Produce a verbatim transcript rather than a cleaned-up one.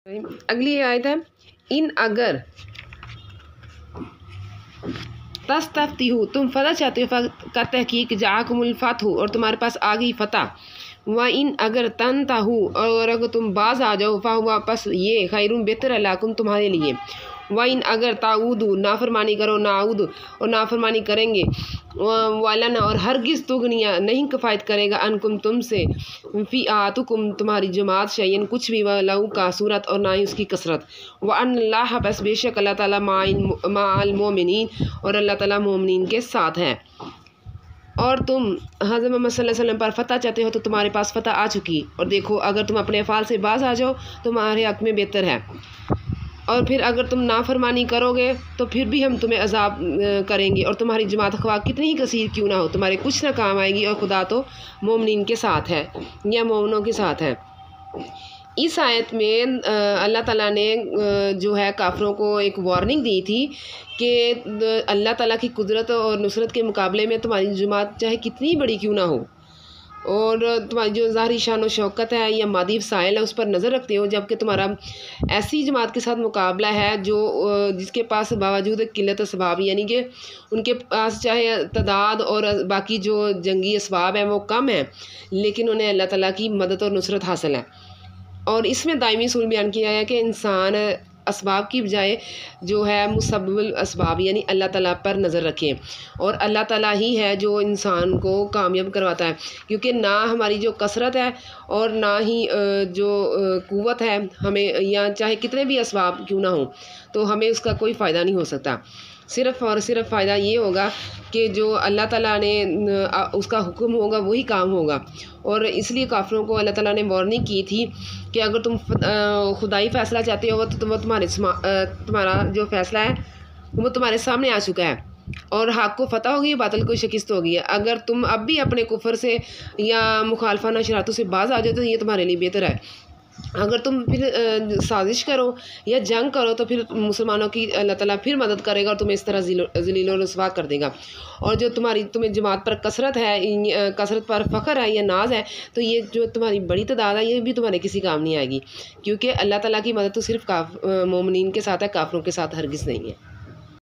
اگلی آیت ہے ان اگر تستفتحوا تم فتح چاہتے ہو کا تحقیق جاءکم الفتح اور تمہارے پاس آ گئی فتح وَإِنْ اگر تنتہوا اور اگر تم باز آ جاؤ فَهُوَ پس یہ خیرٌ بہتر ہے لکم تمہارے لیے وَإِنْ اگر تعودوا نافرمانی کرو نعود اور نافرمانی کریں گے وَلَنَ اور ہرگز تغنیہ نہیں کفایت کرے گا انکم تم سے فِئَاتُکم تمہاری جماعت شیئن کچھ بھی ولو کا صورت اور نہ ہی اس کی کثرت وَأَنَّ اللَّهَ بس بے شک اللہ تعالیٰ مع المؤمنین اور اللہ تعالیٰ مومنین کے ساتھ ہے۔ اور تم حضرت محمد صلی اللہ علیہ وسلم پر فتح چاہتے ہو تو تمہارے پاس فتح آ چکی اور دیکھو اگر تم اپنے افعال سے باز آ جاؤ تمہارے حق میں بہتر ہے اور پھر اگر تم نافرمانی کرو گے تو پھر بھی ہم تمہیں عذاب کریں گے اور تمہاری جماعت خواہ کتنی ہی کثیر کیوں نہ ہو تمہارے کچھ نہ کام آئے گی اور خدا تو مومنین کے ساتھ ہے یا مومنوں کے ساتھ ہے۔ اس آیت میں اللہ تعالیٰ نے جو ہے کافروں کو ایک وارننگ دی تھی کہ اللہ تعالیٰ کی قدرت اور نصرت کے مقابلے میں تمہاری جماعت چاہے کتنی بڑی کیوں نہ ہو اور تمہاری جو ظاہری شان و شوکت ہے یا مادی وسائل ہے اس پر نظر رکھتے ہو جبکہ تمہارا ایسی جماعت کے ساتھ مقابلہ ہے جو جس کے پاس باوجود قلت اسباب یعنی کہ ان کے پاس چاہے تعداد اور باقی جو جنگی اسباب ہیں وہ کم ہیں لیکن انہیں اللہ تعالیٰ کی مدد اور نصرت حاصل ہے۔ اور اس میں دائمی اصول بیان کیا ہے کہ انسان اسباب کی بجائے جو ہے مسبب الاسباب یعنی اللہ تعالیٰ پر نظر رکھیں اور اللہ تعالیٰ ہی ہے جو انسان کو کامیاب کرواتا ہے کیونکہ نہ ہماری جو کثرت ہے اور نہ ہی جو قوت ہے ہمیں یا چاہے کتنے بھی اسباب کیوں نہ ہوں تو ہمیں اس کا کوئی فائدہ نہیں ہو سکتا، صرف اور صرف فائدہ یہ ہوگا کہ جو اللہ تعالیٰ نے اس کا حکم ہوگا وہی کام ہوگا۔ اور اس لیے کافروں کو اللہ تعالیٰ نے وارننگ کی تھی کہ اگر تم خدائی فیصلہ چاہتے ہو تو وہ تمہارے تمہارا جو فیصلہ ہے وہ تمہارے سامنے آ چکا ہے اور حق کو فتح ہوگی باطل کو شکست ہوگی۔ اگر تم اب بھی اپنے کفر سے یا مخالفانہ شرارتوں سے باز آ جاؤ تو یہ تمہارے لیے بہتر ہے، اگر تم پھر سازش کرو یا جنگ کرو تو پھر مسلمانوں کی اللہ تعالیٰ پھر مدد کرے گا اور تمہیں اس طرح ذلیل و رسوا کر دے گا۔ اور جو تمہاری تمہیں جماعت پر کثرت ہے کثرت پر فخر ہے یا ناز ہے تو یہ جو تمہاری بڑی تعداد ہے یہ بھی تمہارے کسی کام نہیں آئے گی کیونکہ اللہ تعالیٰ کی مدد تو صرف مومنین کے ساتھ ہے، کافروں کے ساتھ ہرگز نہیں ہے۔